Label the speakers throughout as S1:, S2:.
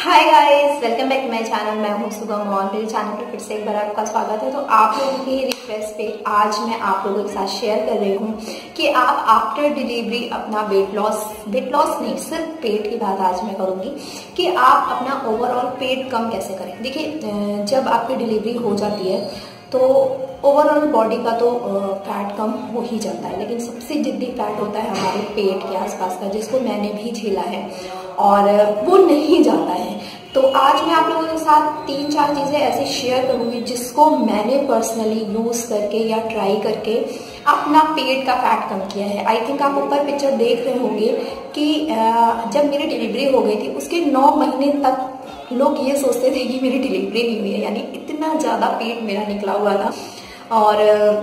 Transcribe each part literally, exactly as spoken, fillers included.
S1: Hi guys, welcome back to my channel. मैं हूं सुगम और मेरे चैनल पर फिर से एक बार आपका स्वागत है। तो आप लोगों की रिक्वेस्ट पे आज मैं आप लोगों के साथ शेयर कर रही हूं कि आप आफ्टर डिलीवरी अपना वेट लॉस वेट लॉस नहीं सिर्फ पेट की बात आज मैं करूंगी कि आप अपना ओवरऑल पेट कम कैसे करें। देखिए, जब आपकी डिलीवरी हो जाती है तो ओवरऑल बॉडी का तो फैट कम हो ही जाता है, लेकिन सबसे जिद्दी फैट होता है हमारे पेट के आसपास का, जिसको मैंने भी झेला है और वो नहीं जाता है। तो आज मैं आप लोगों के साथ तीन चार चीजें ऐसे शेयर करूंगी जिसको मैंने पर्सनली यूज करके या ट्राई करके अपना पेट का फैट कम किया है। आई थिंक आप ऊपर पिक्चर देख रहे होंगे कि जब मेरी डिलीवरी हो गई थी उसके नौ महीने तक लोग ये सोचते थे कि मेरी डिलीवरी नहीं हुई है, यानी इतना ज्यादा पेट मेरा निकला हुआ था और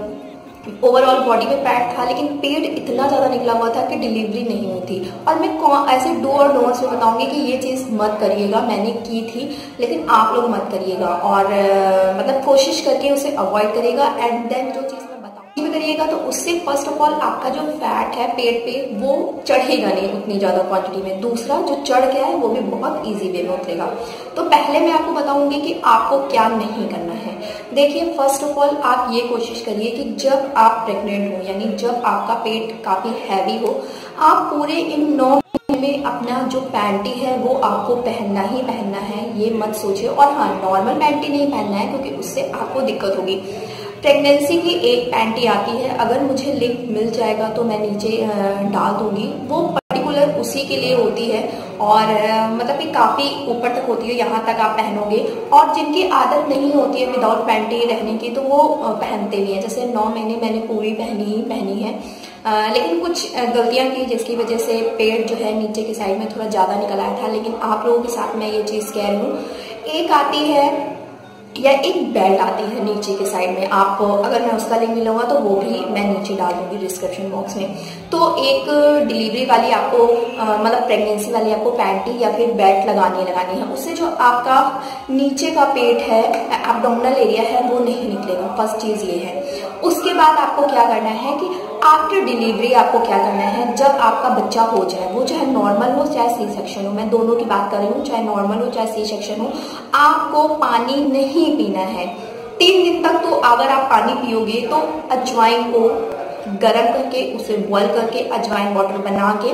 S1: ओवरऑल बॉडी में फैट था, लेकिन पेट इतना ज्यादा निकला हुआ था कि डिलीवरी नहीं हुई थी। और मैं ऐसे डू और डोंट्स में बताऊंगी कि ये चीज मत करिएगा, मैंने की थी लेकिन आप लोग मत करिएगा और uh, मतलब कोशिश करके उसे अवॉइड करिएगा। एंड देन जो चीज मैं बताऊंगी भी करिएगा तो उससे फर्स्ट ऑफ ऑल आपका जो फैट है पेट पे वो चढ़ेगा नहीं उतनी ज्यादा क्वांटिटी में। दूसरा, जो चढ़ गया है वो भी बहुत ईजी वे में उतरेगा। तो पहले मैं आपको बताऊंगी कि आपको क्या नहीं करना है। देखिए, फर्स्ट ऑफ ऑल आप ये कोशिश करिए कि जब आप प्रेग्नेंट हो, यानी जब आपका पेट काफी हैवी हो, आप पूरे इन नौ महीने में अपना जो पैंटी है वो आपको पहनना ही पहनना है, ये मत सोचिए। और हाँ, नॉर्मल पैंटी नहीं पहनना है क्योंकि उससे आपको दिक्कत होगी। प्रेगनेंसी की एक पैंटी आती है, अगर मुझे लिंक मिल जाएगा तो मैं नीचे डाल दूंगी, वो पर्टिकुलर उसी के लिए होती है और मतलब कि काफी ऊपर तक होती है, यहाँ तक आप पहनोगे। और जिनकी आदत नहीं होती है विदाउट पैंटी रहने की तो वो पहनते भी हैं। जैसे नौ महीने मैंने पूरी पहनी ही पहनी है, आ, लेकिन कुछ गलतियां की जिसकी वजह से पेट जो है नीचे की साइड में थोड़ा ज्यादा निकल आया था। लेकिन आप लोगों के साथ मैं ये चीज कह रही हूँ, एक आती है या एक बेल्ट आती है नीचे के साइड में, आप अगर मैं उसका लिंक मिलूंगा तो वो भी मैं नीचे डाल दूंगी डिस्क्रिप्शन बॉक्स में। तो एक डिलीवरी वाली आपको मतलब प्रेगनेंसी वाली आपको पैंटी या फिर बेल्ट लगानी लगानी है, उससे जो आपका नीचे का पेट है, एब्डोमिनल एरिया है, वो नहीं निकलेगा। फर्स्ट चीज ये है। उसके बाद आपको क्या करना है कि आफ्टर डिलीवरी आपको क्या करना है, जब आपका बच्चा हो जाए, वो चाहे नॉर्मल हो चाहे सी सेक्शन हो, मैं दोनों की बात कर रही हूँ, चाहे नॉर्मल हो चाहे सी सेक्शन हो, आपको पानी नहीं पीना है। तीन दिन तक तो अगर आप पानी पियोगे तो अजवाइन को गर्म करके उसे बॉईल करके अजवाइन वाटर बना के,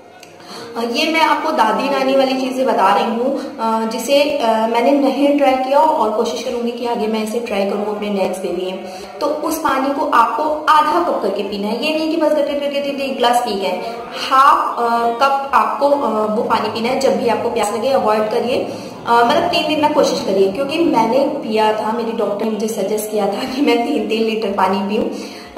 S1: ये मैं आपको दादी नानी वाली चीजें बता रही हूँ जिसे मैंने नहीं ट्राई किया और कोशिश करूंगी कि आगे मैं इसे ट्राई करूँ अपने नेक्स्ट बेबी में। तो उस पानी को आपको आधा कप करके पीना है, ये नहीं कि बस गटे गटे गटे एक गिलास पी गए। हाफ कप आपको वो पानी पीना है जब भी आपको प्यास लगे। अवॉइड करिए, मतलब तीन दिन में कोशिश करिए, क्योंकि मैंने पिया था, मेरी डॉक्टर ने मुझे सजेस्ट किया था कि मैं तीन तीन लीटर पानी पीऊँ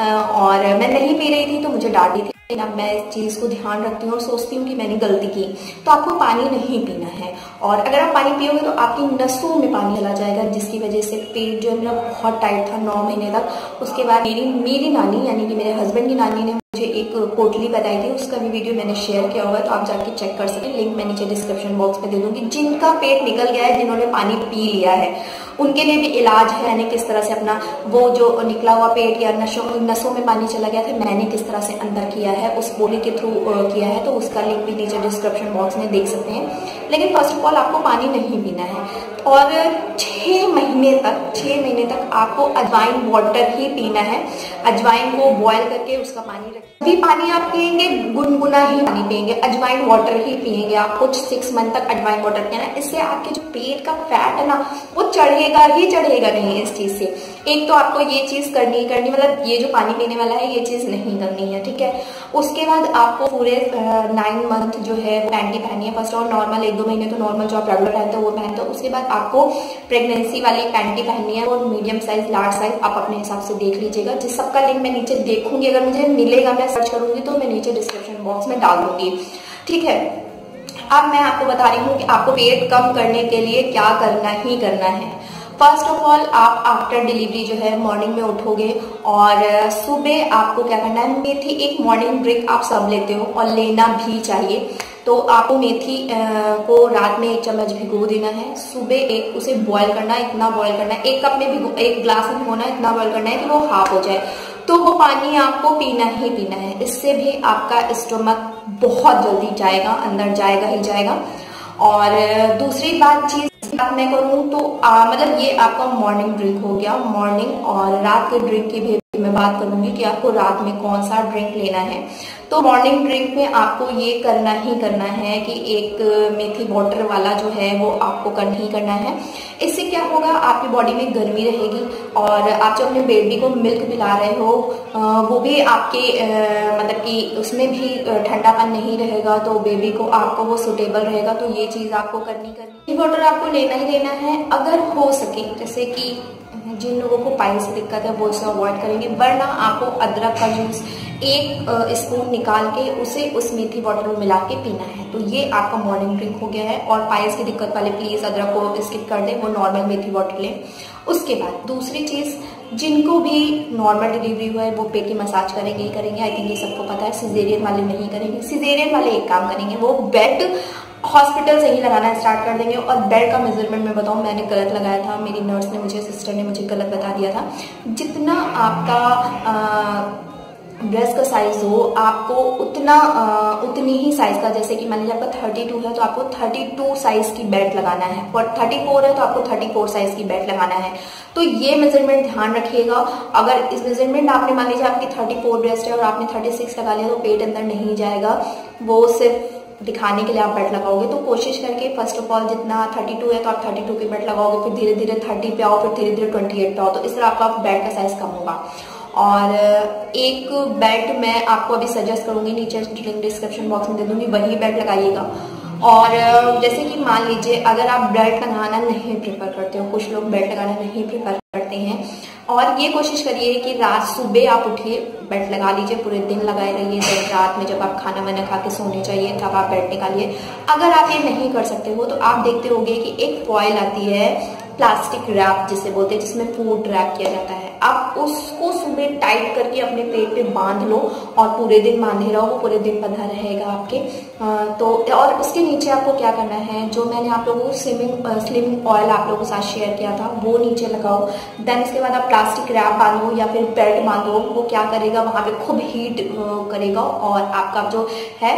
S1: और मैं नहीं पी रही थी तो मुझे डांटी थी। अब मैं इस चीज को ध्यान रखती हूँ और सोचती हूँ कि मैंने गलती की। तो आपको पानी नहीं पीना है, और अगर आप पानी पियोगे तो आपकी नसों में पानी चला जाएगा, जिसकी वजह से पेट जो है मेरा बहुत टाइट था नौ महीने तक। उसके बाद मेरी मेरी नानी यानी कि मेरे हस्बैंड की नानी ने मुझे एक पोटली बताई थी, उसका भी वीडियो मैंने शेयर किया हुआ है, तो आप जाके चेक कर सकते हैं। लिंक मैं नीचे डिस्क्रिप्शन बॉक्स में दे दूंगी। जिनका पेट निकल गया है, जिन्होंने पानी पी लिया है, उनके लिए भी इलाज है, मैंने किस तरह से अपना वो जो निकला हुआ पेट या नसों नसों में पानी चला गया था, मैंने किस तरह से अंदर किया है, उस बोली के थ्रू किया है, तो उसका लिंक भी नीचे डिस्क्रिप्शन बॉक्स में देख सकते हैं। लेकिन फर्स्ट ऑफ ऑल आपको पानी नहीं पीना है और छह महीने तक छह महीने तक आपको अजवाइन वाटर ही पीना है। अजवाइन को बॉयल करके उसका पानी रखें, भी पानी आप पियेंगे गुनगुना ही पानी पियेंगे, अजवाइन वाटर ही पियेंगे आप। कुछ सिक्स मंथ तक अजवाइन वाटर पीना, इससे आपके जो पेट का फैट है ना वो चढ़ेगा ही चढ़ेगा नहीं इस चीज से। एक तो आपको ये चीज करनी ही करनी, मतलब ये जो पानी पीने वाला है ये चीज नहीं करनी है, ठीक है। उसके बाद आपको पूरे नाइन मंथ जो है पैंटी पहनी है फर्स्ट, और नॉर्मल एक दो महीने तो नॉर्मल जो आप रेगुलर पहनते हो वो पहनते हो। उसके बाद आपको प्रेगनेंसी वाली पैंटी पहननी है, और मीडियम साइज लार्ज साइज आप अपने हिसाब से देख लीजिएगा। जिस सबका लिंक मैं नीचे देखूंगी, अगर मुझे मिलेगा मैं सर्च करूंगी तो मैं नीचे डिस्क्रिप्शन बॉक्स में डाल दूंगी, ठीक है। अब मैं आपको बता रही हूँ कि आपको पेट कम करने के लिए क्या करना ही करना है। फर्स्ट ऑफ ऑल आप आफ्टर डिलीवरी जो है मॉर्निंग में उठोगे और सुबह आपको क्या करना है, मेथी एक मॉर्निंग ड्रिंक आप सब लेते हो और लेना भी चाहिए। तो आपको मेथी को रात में एक चम्मच भिगो देना है, सुबह एक उसे बॉईल करना है, इतना बॉईल करना है, एक कप में भिगो एक ग्लास में भिगोना है, इतना बॉईल करना है कि वो हाफ हो जाए। तो वो पानी आपको पीना ही पीना है। इससे भी आपका स्टोमक बहुत जल्दी जाएगा, अंदर जाएगा ही जाएगा। और दूसरी बात चीज बात मैं करूँ तो आ, मतलब ये आपका मॉर्निंग ड्रिंक हो गया। मॉर्निंग और रात के ड्रिंक की भी मैं बात करूंगी कि आपको रात में कौन सा ड्रिंक लेना है। तो मॉर्निंग ड्रिंक में आपको ये करना ही करना है कि एक मेथी वाटर वाला जो है वो आपको करना ही करना है। इससे क्या होगा, आपकी बॉडी में गर्मी रहेगी और आप जो अपने बेबी को मिल्क पिला रहे हो वो भी आपके मतलब कि उसमें भी ठंडापन नहीं रहेगा, तो बेबी को आपको वो सुटेबल रहेगा। तो ये चीज आपको करनी करनी वाटर आपको लेना ही लेना है। अगर हो सके, जैसे कि जिन लोगों को पाइल्स से दिक्कत है वो इसे अवॉइड करेंगे, वरना आपको अदरक का जूस एक स्पून निकाल के उसे उस मेथी वाटर में मिला के पीना है। तो ये आपका मॉर्निंग ड्रिंक हो गया है। और पाइल्स की दिक्कत वाले प्लीज अदरक को स्किप कर दें, वो नॉर्मल मेथी वाटर लें। उसके बाद दूसरी चीज, जिनको भी नॉर्मल डिलीवरी हुआ है वो पेट की मसाज करेंगे ही करेंगे। आई थिंक ये सबको पता है। सिजेरियन वाले नहीं करेंगे। सिजेरियन वाले एक काम करेंगे, वो बेड हॉस्पिटल से ही लगाना स्टार्ट कर देंगे। और बेड का मेजरमेंट मैं बताऊं, मैंने गलत लगाया था, मेरी नर्स ने मुझे, सिस्टर ने मुझे गलत बता दिया था। जितना आपका ब्रेस्ट का साइज हो, आपको उतना आ, उतनी ही साइज का, जैसे कि मान लीजिए आपका थर्टी टू है तो आपको थर्टी टू साइज की बेल्ट लगाना है, और थर्टी फोर है तो आपको थर्टी फोर साइज की बेल्ट लगाना है। तो ये मेजरमेंट ध्यान रखिएगा। अगर इस मेजरमेंट आपने, मान लीजिए आपकी थर्टी फोर ब्रेस्ट है और आपने थर्टी सिक्स लगा लिया तो पेट अंदर नहीं जाएगा, वो सिर्फ दिखाने के लिए आप बेल्ट लगाओगे। तो कोशिश करके फर्स्ट ऑफ ऑल, जितना थर्टी टू है तो आप थर्टी टू की बेल्ट लगाओगे, फिर धीरे धीरे थर्टी पे आओ, फिर धीरे धीरे ट्वेंटी एट पे आओ। तो इस तरह आपका बेल्ट का साइज कम होगा। और एक बेल्ट मैं आपको अभी सजेस्ट करूंगी, नीचे लिंक डिस्क्रिप्शन बॉक्स में दे दूंगी, वही बेल्ट लगाइएगा। और जैसे कि मान लीजिए अगर आप बेल्ट लगाना नहीं प्रेफर करते हो, कुछ लोग बेल्ट लगाना नहीं प्रेफर करते हैं, और ये कोशिश करिए कि रात सुबह आप उठिए बेल्ट लगा लीजिए, पूरे दिन लगाए रहिए। जब रात में जब आप खाना वाना खा के सोने चाहिए तब आप बेल्ट निकालिए। अगर आप ये नहीं कर सकते हो तो आप देखते होंगे कि एक फॉइल आती है, प्लास्टिक रैप जिसे बोलते हैं, जिसमें फूड रैप किया जाता है। आप उसको सुबह टाइट करके अपने पेट पे बांध लो और पूरे दिन बांधे रहो, वो पूरे दिन बंधा रहेगा आपके। तो और उसके नीचे आपको क्या करना है, जो मैंने आप लोगों को स्लिमिंग स्लिमिंग ऑयल आप लोगों के साथ शेयर किया था वो नीचे लगाओ। देन उसके बाद आप प्लास्टिक रैप बांधो या फिर बेल्ट बांधो, वो क्या करेगा, वहां पे खूब हीट करेगा और आपका जो है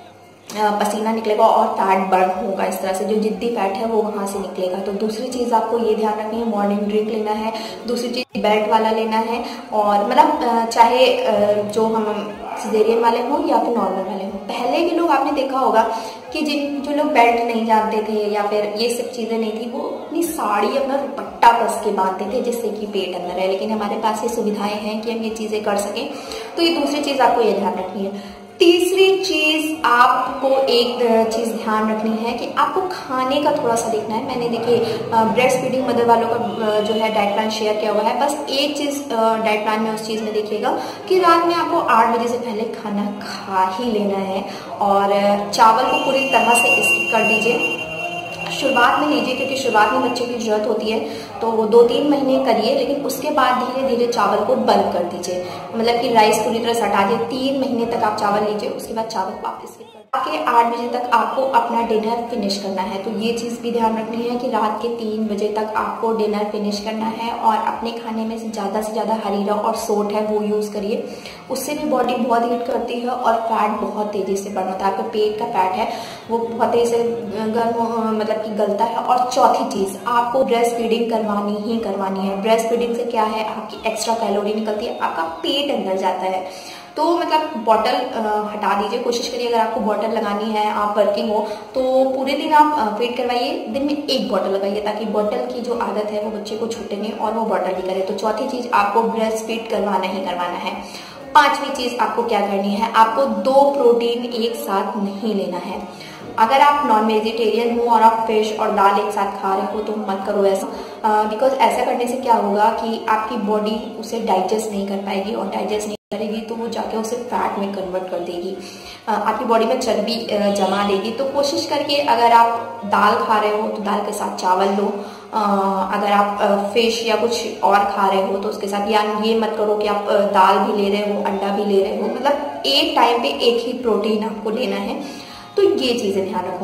S1: पसीना निकलेगा और फैट बर्न होगा। इस तरह से जो जिद्दी फैट है वो वहां से निकलेगा। तो दूसरी चीज आपको ये ध्यान रखनी है, मॉर्निंग ड्रिंक लेना है। दूसरी चीज बेल्ट वाला लेना है। और मतलब चाहे जो हम सिजेरियन वाले हों या फिर नॉर्मल वाले हों, पहले के लोग आपने देखा होगा कि जिन जो लोग बेल्ट नहीं जानते थे या फिर ये सब चीजें नहीं थी, वो अपनी साड़ी अपना दुपट्टा कस के बांधते थे जिससे कि पेट अंदर है। लेकिन हमारे पास ये सुविधाएं हैं कि हम ये चीजें कर सकें। तो ये दूसरी चीज आपको ये ध्यान रखनी है। तीसरी चीज आपको एक चीज ध्यान रखनी है कि आपको खाने का थोड़ा सा देखना है। मैंने देखिए ब्रेस्ट फीडिंग मदर वालों का जो है डाइट प्लान शेयर किया हुआ है। बस एक चीज डाइट प्लान में उस चीज में देखिएगा कि रात में आपको आठ बजे से पहले खाना खा ही लेना है और चावल को पूरी तरह से स्किप कर दीजिए। शुरुआत में लीजिए क्योंकि शुरुआत में बच्चे की जरूरत होती है, तो वो दो तीन महीने करिए, लेकिन उसके बाद धीरे धीरे चावल को बंद कर दीजिए। मतलब कि राइस पूरी तरह से हटा दिए। तीन महीने तक आप चावल लीजिए, उसके बाद चावल वापस स्किप कर आके आठ बजे तक आपको अपना डिनर फिनिश करना है। तो ये चीज भी ध्यान रखनी है कि रात के तीन बजे तक आपको डिनर फिनिश करना है और अपने खाने में से ज्यादा से ज्यादा हरीरा और सोट है वो यूज करिए। उससे भी बॉडी बहुत हीट करती है और फैट बहुत तेजी से बर्न होता है। आपका पेट का फैट है वो बहुत तेजी से गर्म मतलब कि गलता है। और चौथी चीज, आपको ब्रेस्ट फीडिंग करवानी ही करवानी है। ब्रेस्ट फीडिंग से क्या है, आपकी एक्स्ट्रा कैलोरी निकलती है, आपका पेट अंदर जाता है। तो मतलब बॉटल हटा दीजिए। कोशिश करिए अगर आपको बॉटल लगानी है, आप वर्किंग हो, तो पूरे दिन आप फीड करवाइए, दिन में एक बॉटल लगाइए ताकि बॉटल की जो आदत है वो बच्चे को छूटे नहीं और वो बॉटल भी करे। तो चौथी चीज, आपको ब्रेस्ट फीड करवाना ही करवाना है। पांचवी चीज आपको क्या करनी है, आपको दो प्रोटीन एक साथ नहीं लेना है। अगर आप नॉन वेजिटेरियन हो और आप फिश और दाल एक साथ खा रहे हो तो मत करो ऐसा, बिकॉज uh, ऐसा करने से क्या होगा कि आपकी बॉडी उसे डाइजेस्ट नहीं कर पाएगी और डाइजेस्ट नहीं करेगी तो वो जाके उसे फैट में कन्वर्ट कर देगी, uh, आपकी बॉडी में चर्बी uh, जमा देगी। तो कोशिश करके अगर आप दाल खा रहे हो तो दाल के साथ चावल लो। uh, अगर आप फिश uh, या कुछ और खा रहे हो तो उसके साथ, या ये मत करो कि आप uh, दाल भी ले रहे हो अंडा भी ले रहे हो, मतलब एक टाइम पे एक ही प्रोटीन आपको लेना है। तो ये चीजें ध्यान रखो।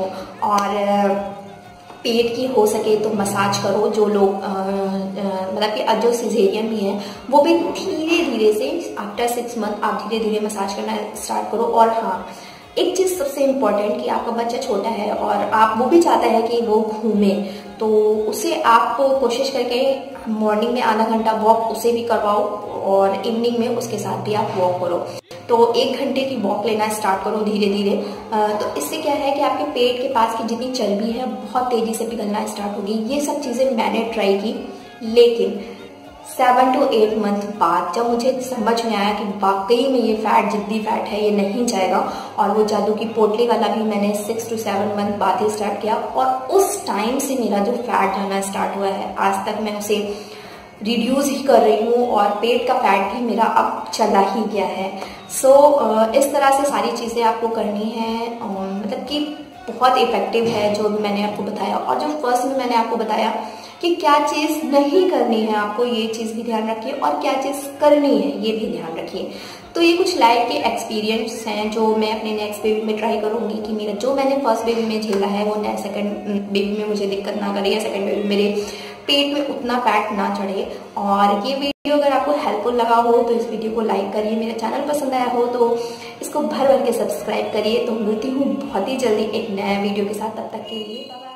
S1: और पेट की हो सके तो मसाज करो। जो लोग मतलब कि जो सिजेरियन भी हैं वो भी धीरे धीरे से आफ्टर सिक्स मंथ आप धीरे धीरे मसाज करना स्टार्ट करो। और हाँ, एक चीज सबसे इम्पोर्टेंट कि आपका बच्चा छोटा है और आप वो भी चाहता है कि वो घूमे, तो उसे आप कोशिश करके मॉर्निंग में आधा घंटा वॉक उसे भी करवाओ और इवनिंग में उसके साथ भी आप वॉक करो। तो एक घंटे की वॉक लेना स्टार्ट करो धीरे धीरे। तो इससे क्या है कि आपके पेट के पास की जितनी चर्बी है बहुत तेजी से पिघलना स्टार्ट होगी। ये सब चीजें मैंने ट्राई की, लेकिन सेवन टू एट मंथ बाद जब मुझे समझ में आया कि वाकई में ये फैट जिद्दी फैट है, ये नहीं जाएगा, और वो जादू की पोटली वाला भी मैंने सिक्स टू सेवन मंथ बाद ही स्टार्ट किया, और उस टाइम से मेरा जो फैट जाना स्टार्ट हुआ है आज तक मैं उसे रिड्यूस ही कर रही हूँ और पेट का फैट भी मेरा अब चला ही गया है। सो so, इस तरह से सारी चीज़ें आपको करनी है, मतलब कि बहुत इफेक्टिव है जो भी मैंने आपको बताया। और जो फर्स्ट में मैंने आपको बताया कि क्या चीज़ नहीं करनी है आपको, ये चीज़ भी ध्यान रखिए, और क्या चीज़ करनी है ये भी ध्यान रखिए। तो ये कुछ लाइफ के एक्सपीरियंस हैं जो मैं अपने नेक्स्ट बेबी में ट्राई करूंगी कि मेरा जो मैंने फर्स्ट बेबी में झेला है वो नेक्स्ट सेकंड बेबी में मुझे दिक्कत ना करे, या सेकंड बेबी मेरे पेट में उतना फैट ना चढ़े। और ये वीडियो अगर आपको हेल्पफुल लगा हो तो इस वीडियो को लाइक करिए, मेरा चैनल पसंद आया हो तो इसको भर भर के सब्सक्राइब करिए। तो मिलती हूँ बहुत ही जल्दी एक नया वीडियो के साथ, तब तक के लिए बाय।